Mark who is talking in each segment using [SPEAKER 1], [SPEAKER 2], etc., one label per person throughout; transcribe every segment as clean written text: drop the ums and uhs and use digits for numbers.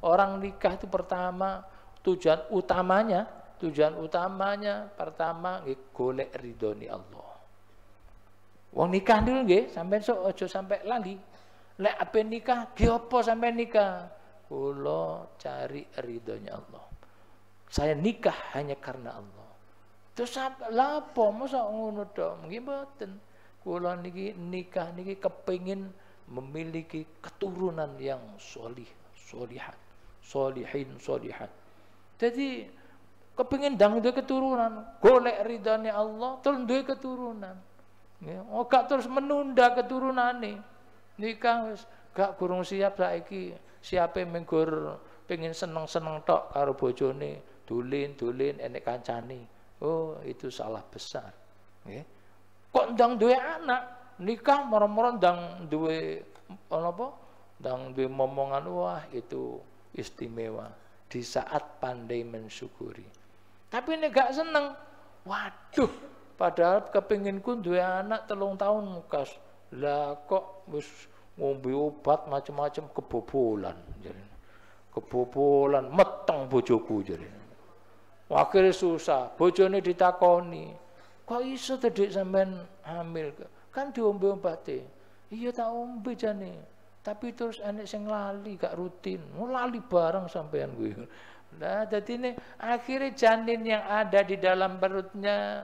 [SPEAKER 1] Orang nikah itu pertama tujuan utamanya pertama nggih golek ridhoni Allah. Wong nikah dulu nggih, sampean sok aja sampai lali. Lek ape nikah, nggih apa sampean nikah? Kula cari ridhonya Allah. Saya nikah hanya karena Allah. Terus lha apa mosok ngono tok? Nggih mboten. Kula niki nikah niki kepengin memiliki keturunan yang solihat, solihat. Jadi kepengin ndang duwe keturunan, golek ridhane Allah, terus duwe keturunan. Ya, gak terus menunda keturunane. Nikah wis gak kurang siap saiki. Siape menggur pengen seneng-seneng tok karo bojone, dulin enek kancane. Oh, itu salah besar. Nggih. Kok ndang duwe anak, nikah moro-moro ndang duwe apa? Ndang duwe momongan, wah itu istimewa di saat pandai mensyukuri. Tapi nek gak seneng, waduh, padahal kepenginku duwe anak 3 tahun mukas. Lah kok wis ngombe obat macam-macam kebobolan jarene. Kebobolan meteng bojoku jarene. Akhirnya susah, bojone ditakoni, kok iso to Dik sampean hamil? Kan diombe obate. Iya tak ombe jane. Tapi terus enek sing lali gak rutin. Lali bareng sampean kuwi. Nah, jadi ini akhirnya janin yang ada di dalam perutnya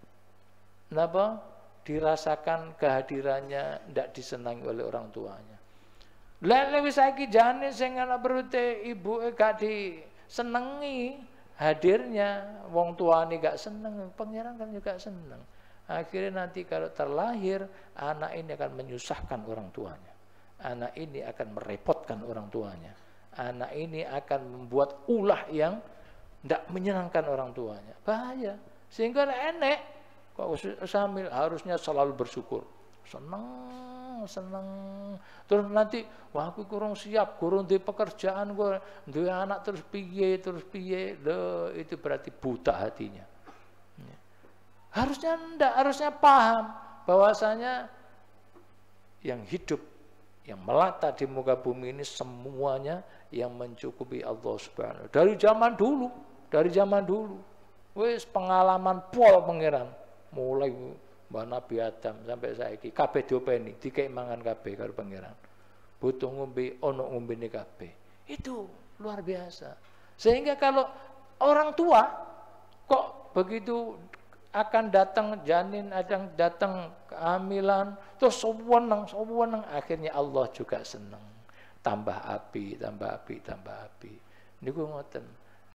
[SPEAKER 1] napa? Dirasakan kehadirannya ndak disenangi oleh orang tuanya. Lah wis saiki janin sing ana perute ibuke gak disenengi hadirnya, wong tuane gak seneng, pangeran kan juga seneng. Akhirnya nanti kalau terlahir, anak ini akan menyusahkan orang tuanya. Anak ini akan merepotkan orang tuanya. Anak ini akan membuat ulah yang tidak menyenangkan orang tuanya. Bahaya. Sehingga enek kok sambil harusnya selalu bersyukur. Seneng. Terus nanti, wah aku kurang siap, kurang di pekerjaan, gue duwe anak terus piye. Loh, itu berarti buta hatinya. Harusnya enggak, harusnya paham bahwasanya yang hidup, yang melata di muka bumi ini semuanya yang mencukupi Allah Subhanahu. Dari zaman dulu, wis pengalaman pol pangeran, mulai mbah Nabi Adam sampai saiki kabeh diopeni, dikek mangan kabeh karo pangeran. Butuh ngombe, ono ngombene kabeh. Itu luar biasa. Sehingga kalau orang tua kok begitu akan datang janin, datang kehamilan, terus sewenang, akhirnya Allah juga senang. Tambah api. Niku ngoten.